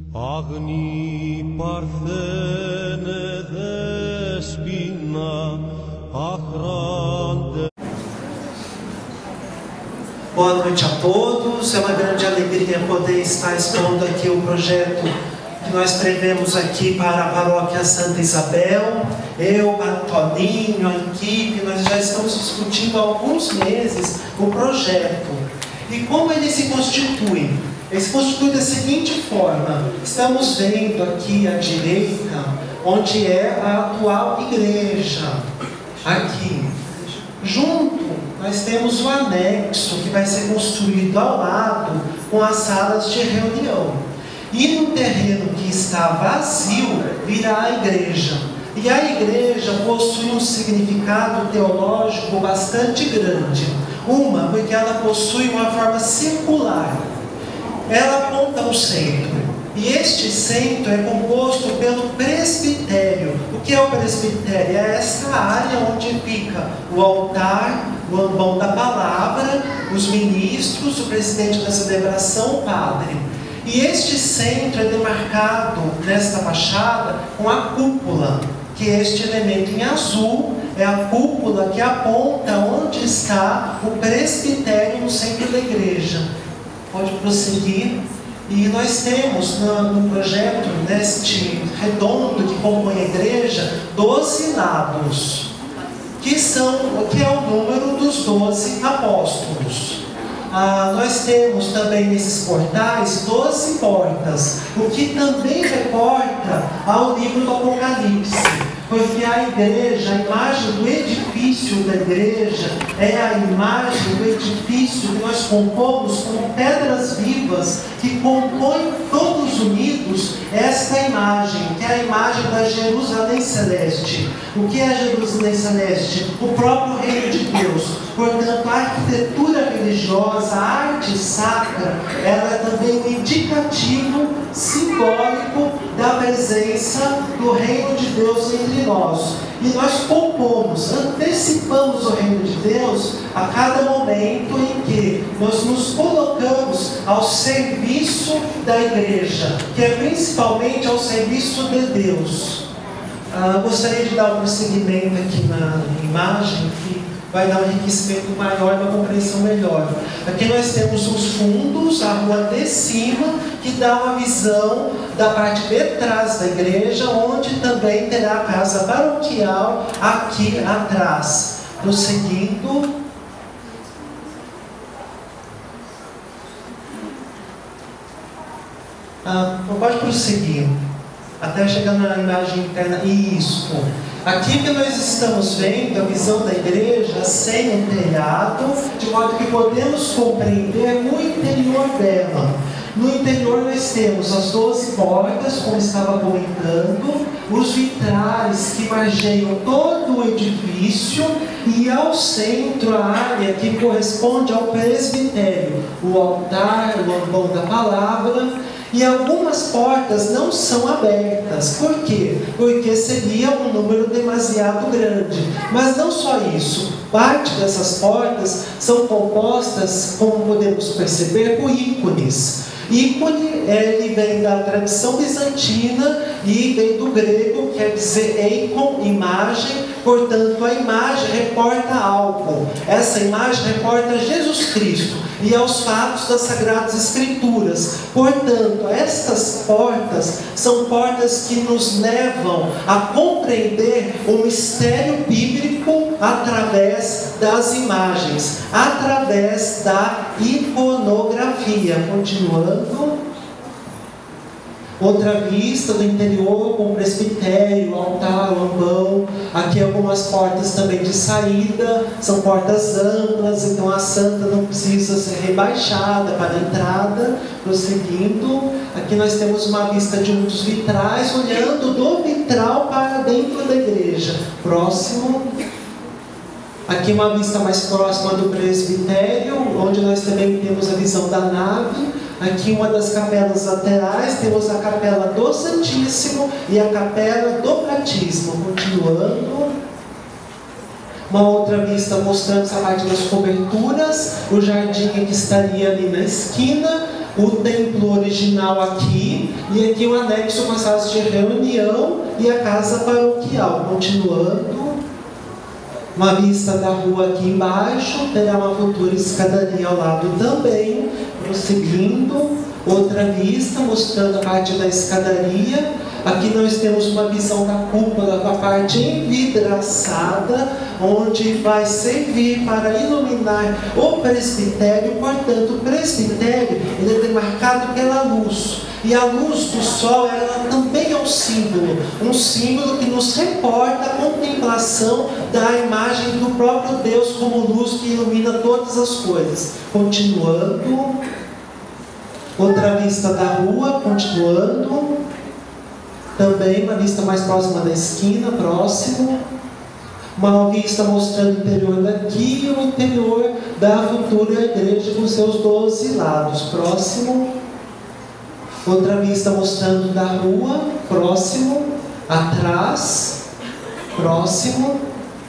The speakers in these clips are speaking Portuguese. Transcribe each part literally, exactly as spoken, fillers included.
Agni parthene despina achrante. Boa noite a todos, é uma grande alegria poder estar expondo aqui o projeto que nós prevemos aqui para a Paróquia Santa Isabel. Eu, para o Toninho, a equipe, nós já estamos discutindo há alguns meses o projeto. E como ele se constitui? Ele se constitui da seguinte forma: estamos vendo aqui à direita, onde é a atual igreja. Aqui, junto, nós temos o anexo que vai ser construído ao lado com as salas de reunião. E no terreno que está vazio, virá a igreja. E a igreja possui um significado teológico bastante grande. Uma, porque ela possui uma forma circular. Ela aponta ao centro. E este centro é composto pelo presbitério. O que é o presbitério? É essa área onde fica o altar, o ambão da palavra, os ministros, o presidente da celebração, o padre. E este centro é demarcado nesta fachada com a cúpula, que é este elemento em azul, é a cúpula que aponta onde está o presbitério no centro da igreja. Pode prosseguir. E nós temos no, no projeto, neste redondo que compõe a igreja, doze lados, que, são, que é o número dos doze apóstolos. Ah, nós temos também nesses portais doze portas, o que também reporta ao livro do Apocalipse. Porque a igreja, a imagem do edifício da igreja, é a imagem do edifício que nós compomos com pedras vivas, que compõem todos unidos esta imagem, que é a imagem da Jerusalém Celeste. O que é a Jerusalém Celeste? O próprio reino de Deus. Portanto, a arquitetura religiosa, a arte sacra, ela é também um indicativo simbólico da presença do reino de Deus entre nós. E nós compomos, antecipamos o reino de Deus a cada momento em que nós nos colocamos ao serviço da igreja, que é principalmente ao serviço de Deus. Ah, gostaria de dar um prosseguimento aqui na imagem, que vai dar um enriquecimento maior, uma compreensão melhor. Aqui nós temos os fundos, a rua de cima, que dá uma visão da parte de trás da igreja, onde também terá a casa paroquial aqui atrás. Prosseguindo. Ah, pode prosseguir. Até chegar na imagem interna. Isso. Aqui que nós estamos vendo a visão da igreja sem o telhado, de modo que podemos compreender o interior dela. No interior nós temos as doze portas, como estava comentando, os vitrais que margeiam todo o edifício, e ao centro a área que corresponde ao presbitério, o altar, o ambão da palavra. E algumas portas não são abertas. Por quê? Porque seria um número demasiado grande. Mas não só isso. Parte dessas portas são compostas, como podemos perceber, por ícones. Ícone, ele vem da tradição bizantina e vem do grego, quer dizer eikon, imagem. Portanto, a imagem reporta algo. Essa imagem reporta Jesus Cristo e aos fatos das Sagradas Escrituras. Portanto, estas portas são portas que nos levam a compreender o mistério bíblico através das imagens, através da iconografia. Continuando. Outra vista do interior com presbitério, altar, ambão. Aqui algumas portas também de saída, são portas amplas, então a santa não precisa ser rebaixada para a entrada. Prosseguindo, aqui nós temos uma vista de um dos vitrais, olhando do vitral para dentro da igreja. Próximo. Aqui uma vista mais próxima do presbitério, onde nós também temos a visão da nave. Aqui uma das capelas laterais, temos a capela do Santíssimo e a capela do Batismo. Continuando. Uma outra vista mostrando essa parte das coberturas, o jardim que estaria ali na esquina, o templo original aqui, E aqui o anexo com as salas de reunião e a casa paroquial. Continuando, uma vista da rua aqui embaixo, terá uma futura escadaria ao lado também. Prosseguindo, outra vista mostrando a parte da escadaria. Aqui nós temos uma visão da cúpula com a parte envidraçada, onde vai servir para iluminar o presbitério. Portanto, o presbitério ele é demarcado pela luz. E a luz do sol, ela também é um símbolo, um símbolo que nos reporta a contemplação da imagem do próprio Deus como luz que ilumina todas as coisas. Continuando, outra vista da rua, continuando, também uma vista mais próxima da esquina, próximo, uma vista mostrando o interior daqui e o interior da futura igreja com seus doze lados, próximo. Outra vista mostrando da rua, próximo, atrás, próximo,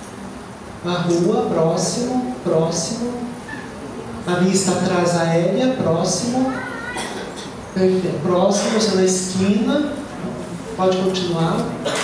a rua, próximo, próximo, a vista atrás aérea, próximo, perfeito, próximo, você na esquina, pode continuar,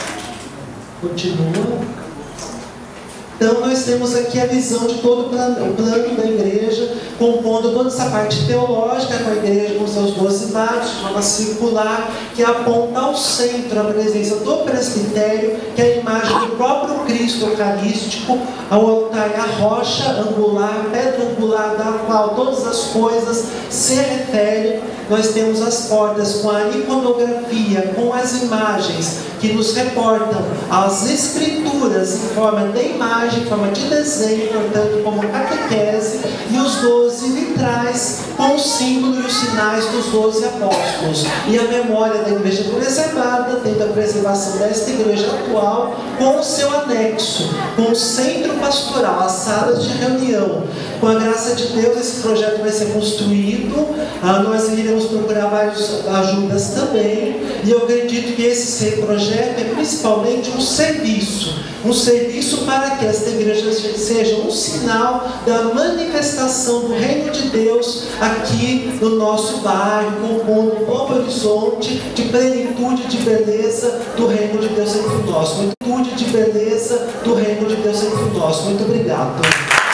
continua. Então nós temos aqui a visão de todo o plano, o plano da igreja, compondo toda essa parte teológica com a igreja com seus doze lados, de forma circular, que aponta ao centro a presença do presbitério, que é a imagem do próprio Cristo Eucarístico, ao altar a rocha angular, pedra angular da qual todas as coisas se referem. Nós temos as portas com a iconografia, com as imagens que nos reportam as escrituras em forma de imagem, em forma de desenho, portanto como catequese, e os doze vitrais com o símbolo e os sinais dos doze apóstolos. E a memória da igreja preservada, tendo a preservação desta igreja atual, com o seu anexo, com o centro pastoral, as salas de reunião. Com a graça de Deus, esse projeto vai ser construído, ah, nós iremos procurar várias ajudas também, e eu acredito que esse projeto é principalmente um serviço, um serviço para que esta igreja seja um sinal da manifestação do reino de Deus aqui no nosso bairro, compondo um novo horizonte de plenitude de beleza do reino de Deus entre nós, plenitude de beleza do reino de Deus entre nós. Muito obrigado.